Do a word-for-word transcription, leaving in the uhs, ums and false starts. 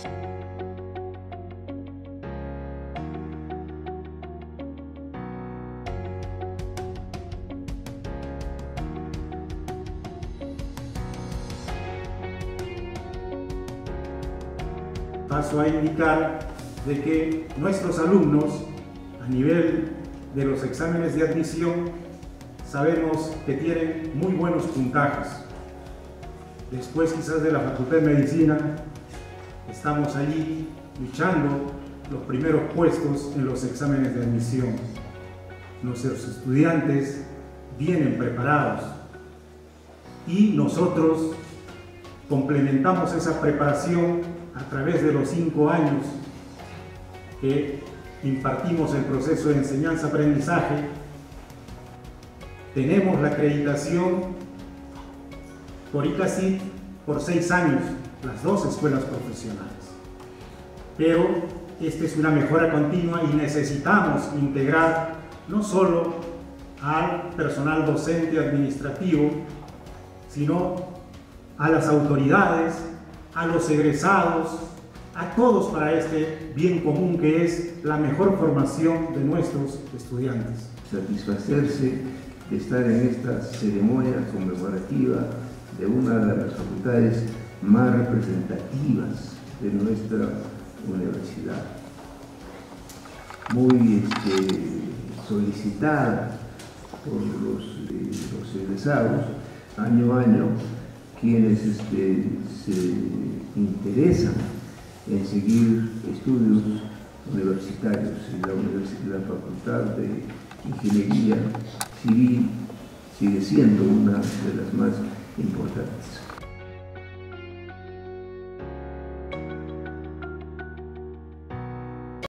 Paso a indicar de que nuestros alumnos, a nivel de los exámenes de admisión, sabemos que tienen muy buenos puntajes. Después quizás de la Facultad de Medicina, estamos allí luchando los primeros puestos en los exámenes de admisión. Nuestros estudiantes vienen preparados y nosotros complementamos esa preparación a través de los cinco años que impartimos el proceso de enseñanza-aprendizaje. Tenemos la acreditación por I C A S I por seis años, las dos escuelas profesionales. Pero esta es una mejora continua y necesitamos integrar no solo al personal docente administrativo, sino a las autoridades, a los egresados, a todos para este bien común que es la mejor formación de nuestros estudiantes. Satisfacerse de estar en esta ceremonia conmemorativa de una de las facultades más representativas de nuestra universidad. Muy este, solicitada por los, eh, los egresados, año a año, quienes este, se interesan en seguir estudios universitarios en la, la Facultad de Ingeniería Civil sigue siendo una de las más importantes.